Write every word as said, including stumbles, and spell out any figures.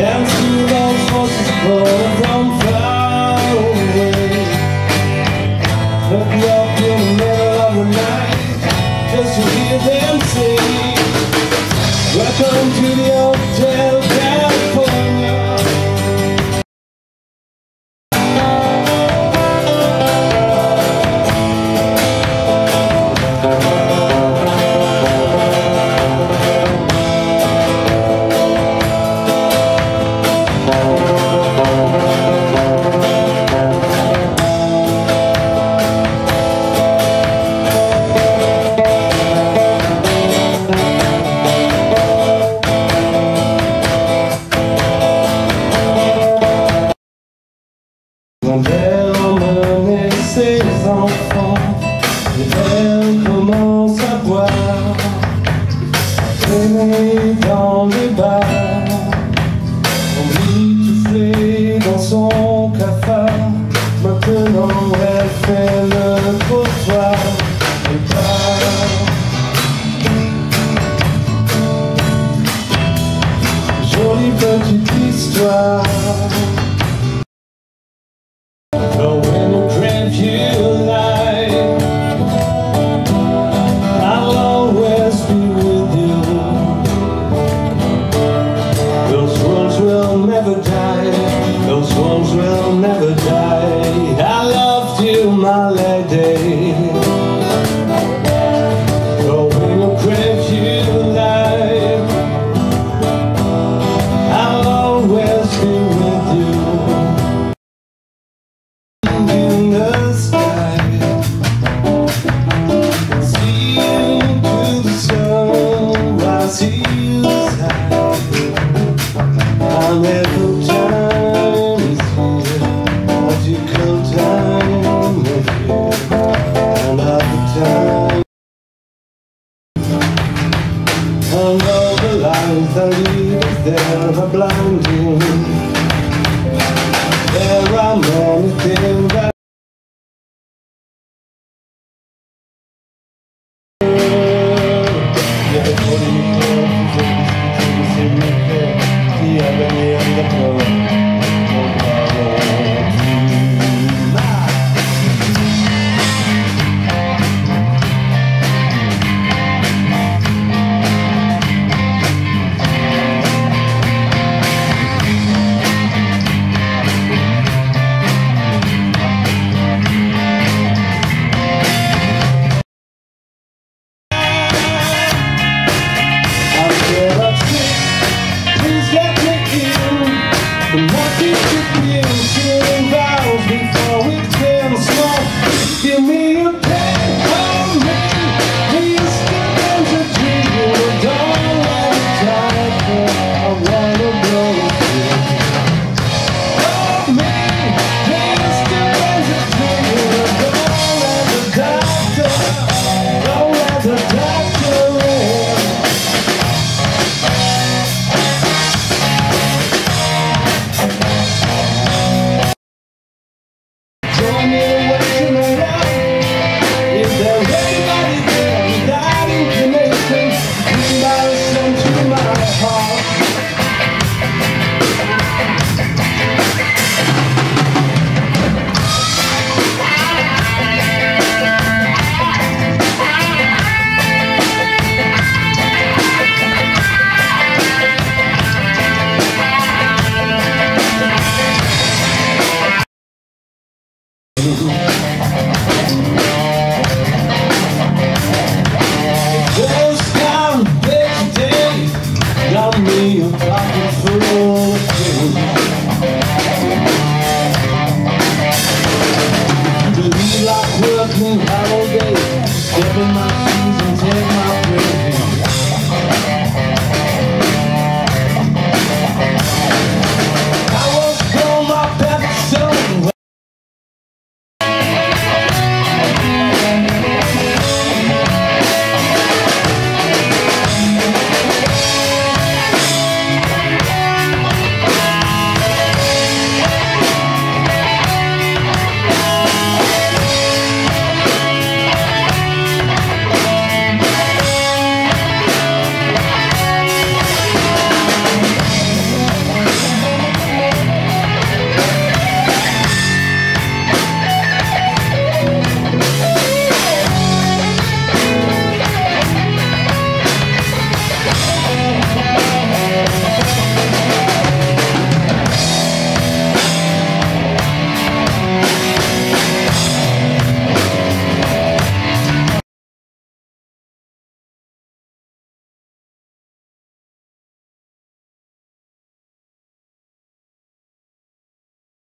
and see those voices calling from far away. Look me up in the middle of the night, just to hear them sing, welcome to the Hotel California. Elle emmenait ses enfants et elle commence à boire, traîner dans les bars, emmitouflée dans son cafard. Maintenant elle fait le trottoir et part. Jolie petite histoire. Those ones will never die. I loved you, my lady. Going to crave you alive. I'll always be with you in the sky. See you to the sun while I see you high. I'll never die. Time with you, and all the time, and all the lies that lead us there are blinding.